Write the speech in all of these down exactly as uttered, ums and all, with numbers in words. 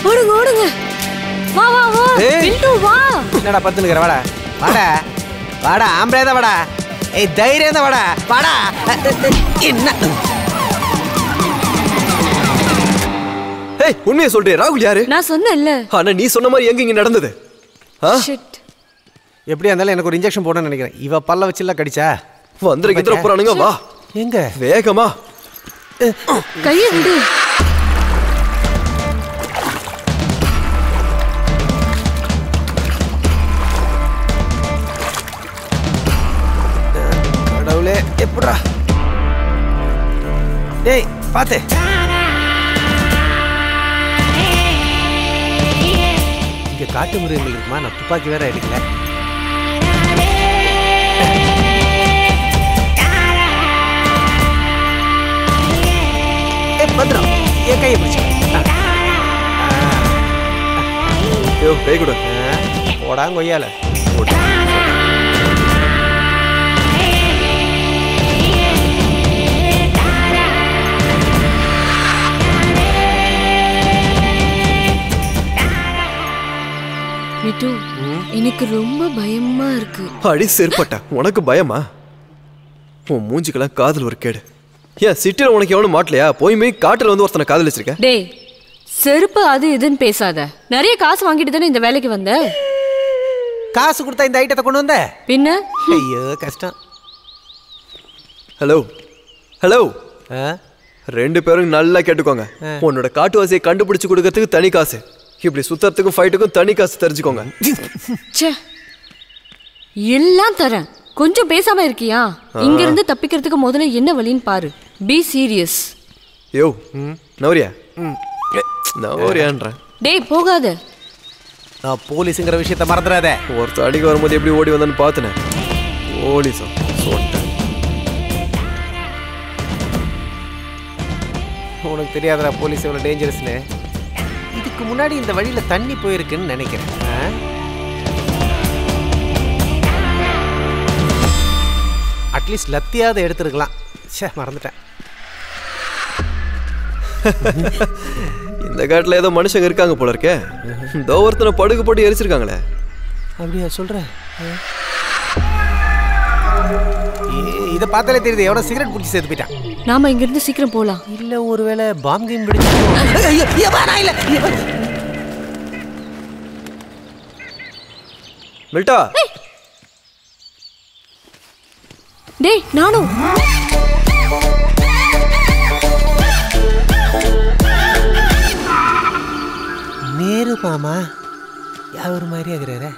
ஓடுங்க ஓடுங்க. வா வா வா. விண்டு வா. என்னடா பத்துனுக்குற வாடா. வாடா. வாடா ஆம்பளே தான் வாடா. ஏய் தைரியம் தான் வாடா. வாடா. என்ன? ஏய் உண்மையை சொல்றே ராகுல் யாரு? நான் சொன்னேன்ல. ஆனா நீ சொன்ன மாதிரி எங்க இங்க நடந்தது? ஷிட். எப்படியா இருந்தாலும் எனக்கு ஒரு இன்ஜெக்ஷன் போடணும்னு நினைக்கிறேன். இவ பல்ல வச்சுல கடிச்சா. வந்திர கிதற போறானுங்க வா. எங்க? வேகமா. கையை விடு. கடவுளே எப்படா? டேய் பாத்து. இங்க காட்டு மிருகங்கள் இருக்குமா? நான் துப்பாக்கி வேற எடுக்கல. பத்ரா என் கையை பிடிச்சு. யோ பேய் கூட போடாங்க கொய்யால. மிட்டு எனக்கு ரொம்ப பயமா இருக்கு. அடி செருப்பட்ட உனக்கு பயமா? உன் மூஞ்சிக்கெல்லாம் காதல் ஒரு கேடு. ஏன் சிட்டில உனக்கு எவனும் மாட்டலையா? போய் போய் காட்டுல வந்து ஒருத்தனை காதலிச்சிருக்க. டேய் செருப்பு அது இதுன்னு பேசாத. நிறைய காசு வாங்கிட்டு தானே இந்த வேலைக்கு வந்த. காசு கொடுத்தா இந்த ஐட்டத்தை கொண்டு வந்த? பின்ன ஐயோ கஷ்டம். ஹலோ ஹலோ ரெண்டு பேரும் நல்லா கேட்டுக்கோங்க. உன்னோட காட்டுவாசியை கண்டுபிடிச்சு கொடுக்கறதுக்கு தனி காசு, இப்படி சுத்தறதுக்கும் ஃபைட்டுக்கும் தனி காசு தெரிஞ்சுக்கோங்க. எல்லாம் தரேன், கொஞ்சம் பேசாம இருக்கியா? இங்க இருந்து தப்பிக்கிறதுக்கு முதல்ல என்ன வழின்னு பாரு. Be serious. யோ நவரியா நவரியான்ற. டேய் போகாத. நான் போலீஸுங்கிற விஷயத்த மறந்துடாத. ஒருத்தர் அடிக்க வரும்போது எப்படி ஓடி வந்தான்னு பார்த்தனே. போலீஸா சொல்லிட்டேன். உனக்கு தெரியாதடா போலீஸ் எவ்வளோ டேஞ்சரஸ்னு. இதுக்கு முன்னாடி இந்த வழியில தண்ணி போயிருக்குன்னு நினைக்கிறேன். அட்லீஸ்ட் லத்தியாவது எடுத்துருக்கலாம். சே மறந்துட்டேன். இந்த காட்டில் ஏதோ மனுஷங்க இருக்காங்க போல இருக்கே. இந்த ஒருத்தனை படுகு போட்டு எரிச்சிருக்காங்களே. அப்படியா சொல்ற? இதை பார்த்தாலே தெரியுது எவ்வளோ சிகரெட் பிடிச்சி சேர்த்து போயிட்டான். நாம இங்க இருந்து சீக்கிரம் போலாம். இல்ல ஒருவேளை பாம் கேம் பிடிச்சு. மில்டா. டேய் நானும். நேரு மாமா யார் மாதிரி ஆகுறாரு?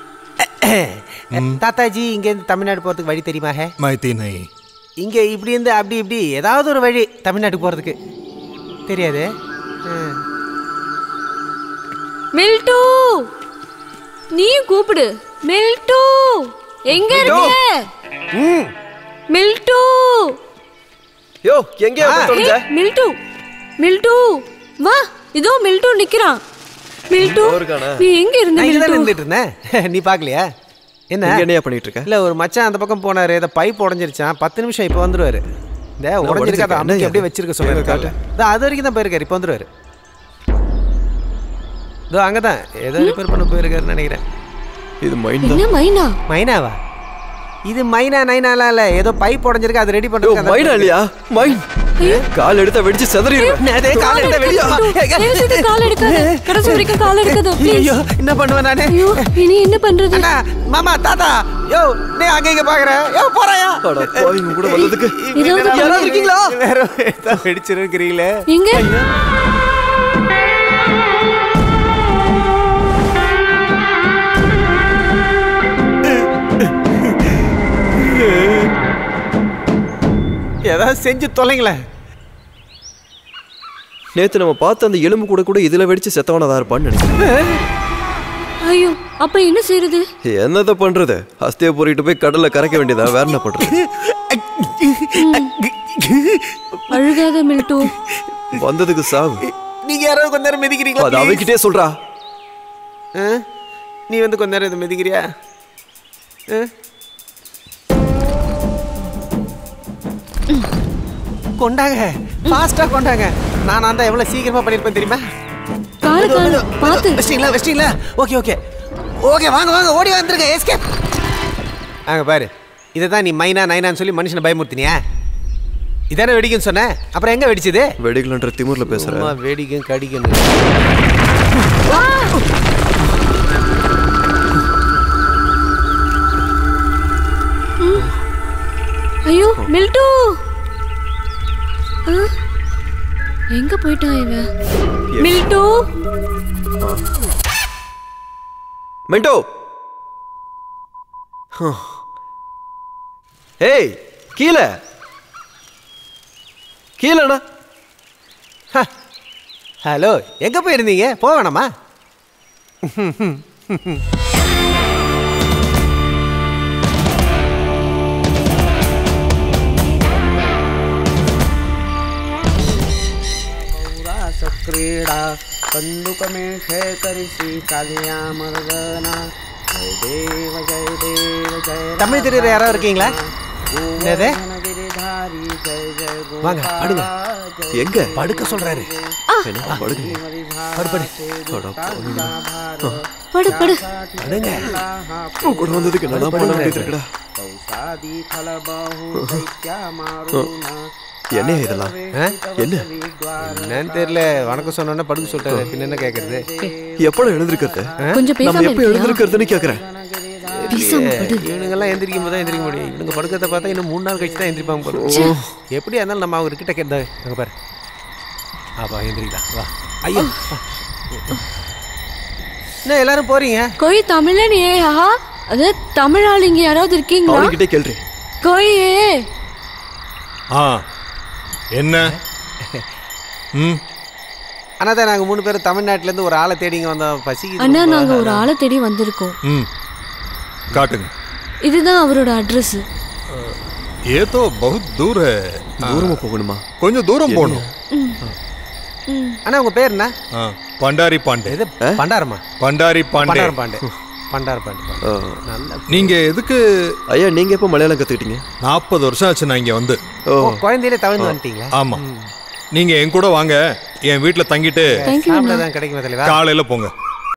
தாத்தாஜி இங்க இருந்து தமிழ்நாடு போறதுக்கு வழி தெரியுமா? மாய்த்தி நை. இங்க இப்படி இருந்து அப்படி இப்படி ஏதாவது ஒரு வழி தமிழ்நாட்டுக்கு போறதுக்கு தெரியாது. மில்டு நீ கூப்பிடு. மில்டு எங்க இருக்க? ம் மில்டு. யோ எங்க போறீங்க? மில்டு மில்டு வா. இதோ மில்டு நிக்கறான். மில்டு நீ எங்க இருந்த? நான் இங்க நின்னுட்டு இருந்தேன். நீ பார்க்கலையா? என்ன என்னையா பண்ணிட்டு இருக்க? இல்ல ஒரு மச்சான் அந்த பக்கம் போனாரு. ஏதோ பைப் உடைஞ்சிருச்சான். பத்து நிமிஷம் இப்போ வந்துருவாரு. இந்த உடைஞ்சிருக்காத அம்மைக்கு அப்படியே வச்சிருக்க சொல்லிருக்காங்க. அது வரைக்கும் தான் போயிருக்காரு. இப்போ வந்துருவாரு. இதோ அங்கதான் ஏதோ ரிப்பேர் பண்ண போயிருக்காருன்னு நினைக்கிறேன். இது மைனா. என்ன மைனா? மைனாவா? இது மைனா நைனாலாம் இல்ல. ஏதோ பைப் உடைஞ்சிருக்கு, அது ரெடி பண்றதுக்கு. மைனா இல்லையா? மைன். கால் எடுத்த வெடிச்சு செதறிடும். அதே கால் எடுத்த வெடிச்சு. கால் எடுக்காத. கடைசி வரைக்கும் கால் எடுக்காத ப்ளீஸ். ஐயோ என்ன பண்ணுவேன் நானே? ஐயோ இனி என்ன பண்றது? அண்ணா மாமா தாத்தா யோ நீ அங்க இங்க பாக்குற. யோ போறயா? அட போயிங்க கூட வந்ததுக்கு. யாராவது இருக்கீங்களா? வேற ஏதோ வெடிச்சிருக்கீங்களே. எங்க? ஏதாவது செஞ்சு தொலைங்களேன். நேத்து நம்ம பார்த்த அந்த எலும்பு கூட கூட இதுல வெடிச்சு செத்தவனதா இருப்பான்னு நினைக்கிறேன். ஐயோ அப்ப என்ன செய்யறது? என்னத பண்றது? அஸ்தியை பொறிட்டு போய் கடல்ல கரைக்க வேண்டியதா. வேற என்ன பண்றது? அழுகாத மில்டு. வந்ததுக்கு சாவு. நீங்க யாராவது கொஞ்ச நேரம் மிதிக்கிறீங்களா? அது அவகிட்டே சொல்றா. நீ வந்து கொஞ்ச நேரம் இது மிதிக்கிறியா? கொண்டாங்க, ஃபாஸ்டா கொண்டாங்க. நான் அந்த எவ்வளவு சீக்கிரமா பண்ணிருப்பேன் தெரியுமா? கால கால பாத்து வெஸ்டிங்களா வெஸ்டிங்களா ஓகே ஓகே ஓகே வாங்க வாங்க ஓடி வந்துருங்க எஸ்கேப். அங்க பாரு இதை தான் நீ மைனா நைனான்னு சொல்லி மனுஷனை பயமுறுத்தினியா? இதானே வெடிக்குன்னு சொன்னேன், அப்புறம் எங்க வெடிச்சது? வெடிக்கலன்ற திமுர்ல பேசுறேன். வெடிக்கும் கடிக்கும். ஐயோ மில்டு எங்க போயிட்டான் இவன்? மில்டு மில்டு ஏய் கீழே கீழேண்ணா. ஹலோ எங்க போயிருந்தீங்க? போக வேணாமா? क्रीडा बंदूक में शेतरिसी कालिया मर्दना जय देव जय देव जय. தமிழ் தெரியுற யாராவது இருக்கீங்களா? என்னது? வாங்க படுங்க. எங்க படுக்க சொல்றாரு. என்ன படுங்க? படு படு படு படு படுங்க. கூட வந்ததுக்கு என்ன பண்ண வேண்டியதுடா. என்ன இதெல்லாம்? என்ன என்னன்னு தெரியல. வணக்கம் சொன்னோன்னா படுக்க சொல்லிட்டாரு. பின்ன என்ன கேட்கறது? எப்போ எழுந்திருக்கிறது? கொஞ்சம் பேசாம எப்போ எழுந்திருக்கிறதுன்னு கேட்கறேன். இவனுங்கெல்லாம் எந்திரிக்கும் போது தான் எந்திரிக்க முடியும். இவனுங்க படுக்கிறத பார்த்தா இன்னும் மூணு நாள் கழிச்சு தான் எந்திரிப்பாங்க போல. எப்படியா இருந்தாலும் நம்ம அவங்க கிட்ட கேட்டா அங்கே பாரு. ஆப்பா எந்திரிக்கலாம் வா. ஐயோ என்ன எல்லாரும் போறீங்க? कोई தமிழன் ஏ ஹா அது தமிழ் ஆள் இங்க யாராவது இருக்கீங்களா? அவங்கிட்டே கேள்றி. कोई ஏ ஆ என்ன? ம் அண்ணா தான் நாங்கள் மூணு பேர் தமிழ்நாட்டிலேருந்து ஒரு ஆளை தேடிங்க வந்தோம். பசிக்கு அண்ணா நாங்க ஒரு ஆளை தேடி வந்திருக்கோம். ம் காட்டுங்க. இதுதான் அவரோட அட்ரஸ். ये तो बहुत दूर है. தூரமா போகணுமா? கொஞ்சம் தூரம் போகணும். அண்ணா உங்க பேர் என்ன? பண்டாரி பாண்டே. இது பண்டாரமா? பண்டாரி பாண்டே. பண்டாரம் பாண்டே. பண்டார பாண்டே. நல்ல. நீங்க எதுக்கு ஐயா நீங்க எப்போ மலையாளம் கத்துக்கிட்டீங்க? நாற்பது வருஷம் ஆச்சு நான் இங்க வந்து. ஓ குழந்தையிலே தமிழ் வந்துட்டீங்களா? ஆமா. நீங்க என் கூட வாங்க, என் வீட்டுல தங்கிட்டு சாப்பிட தான் கிடைக்குமா தலைவா? காலையில போங்க.